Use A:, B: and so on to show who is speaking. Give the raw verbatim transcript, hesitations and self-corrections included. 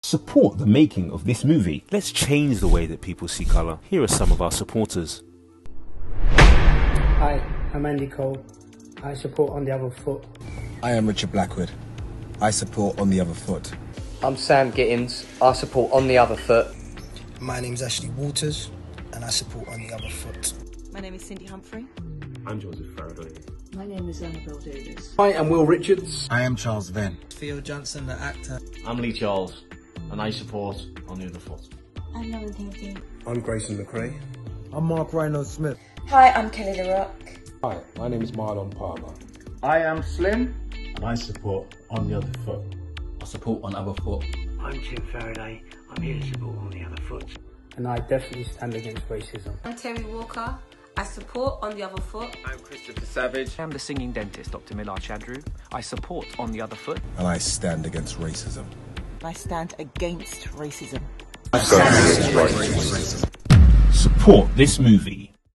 A: Support the making of this movie.
B: Let's change the way that people see colour. Here are some of our supporters.
C: Hi, I'm Andy Cole. I support On the Other Foot.
D: I am Richard Blackwood. I support On the Other Foot.
E: I'm Sam Gittins. I support On the Other Foot.
F: My name's Ashley Waters and I support On the Other Foot.
G: My name is Cindy Humphrey.
H: I'm Joseph Faraday.
I: My name is Annabelle Davis.
J: Hi, I'm Will Richards.
K: I am Charles Venn.
L: Theo Johnson, the actor.
M: I'm Lee Charles, and I support On the Other Foot.
N: I'm Lauren Tintin.
O: I'm Grayson McRae.
P: I'm Mark Reynolds Smith.
Q: Hi, I'm Kelly LaRock.
R: Hi, my name is Marlon Palmer.
S: I am Slim,
T: and I support On the Other Foot.
F: I support On the Other Foot.
E: I'm Tim Faraday. I'm here to support On the Other Foot.
C: And I definitely stand against racism.
B: I'm Terry Walker. I support On the Other Foot.
I: I'm Christopher Savage.
N: I'm the singing dentist, Doctor Millar Chadru. I support On the Other Foot.
D: And I stand against racism.
G: I stand against racism.
D: I stand against racism.
A: Support this movie.